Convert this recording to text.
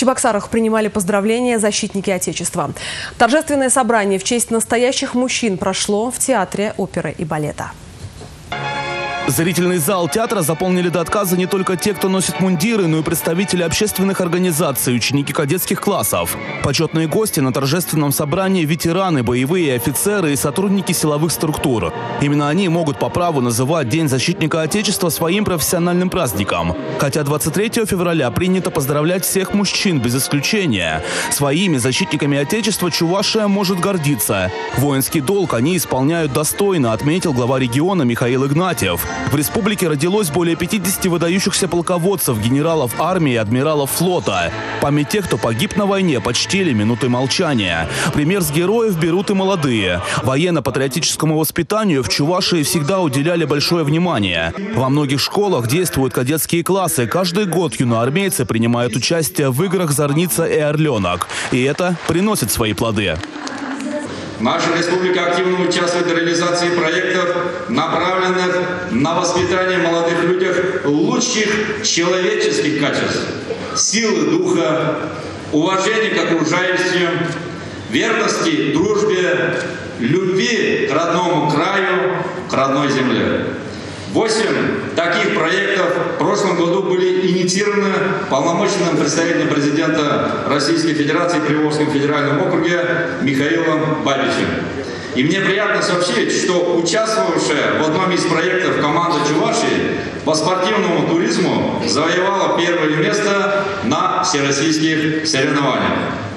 Чебоксарах принимали поздравления защитники Отечества. Торжественное собрание в честь настоящих мужчин прошло в Театре оперы и балета. Зрительный зал театра заполнили до отказа не только те, кто носит мундиры, но и представители общественных организаций, ученики кадетских классов. Почетные гости на торжественном собрании – ветераны, боевые офицеры и сотрудники силовых структур. Именно они могут по праву называть День защитника Отечества своим профессиональным праздником. Хотя 23 февраля принято поздравлять всех мужчин без исключения. Своими защитниками Отечества Чувашия может гордиться. Воинский долг они исполняют достойно, отметил глава региона Михаил Игнатьев. В республике родилось более 50 выдающихся полководцев, генералов армии и адмиралов флота. Память тех, кто погиб на войне, почтили минутой молчания. Пример с героев берут и молодые. Военно-патриотическому воспитанию в Чувашии всегда уделяли большое внимание. Во многих школах действуют кадетские классы. Каждый год юноармейцы принимают участие в играх «Зорница» и «Орленок». И это приносит свои плоды. Наша республика активно участвует в реализации проектов, направленных на воспитание в молодых людях лучших человеческих качеств, силы духа, уважения к окружающим, верности дружбе, любви к родному краю, к родной земле. 8 таких проектов в прошлом году были инициированы полномочным представителем президента Российской Федерации в Приволжском федеральном округе Михаилом Бабичем. И мне приятно сообщить, что участвовавшая в одном из проектов команда Чувашии по спортивному туризму завоевала первое место на всероссийских соревнованиях.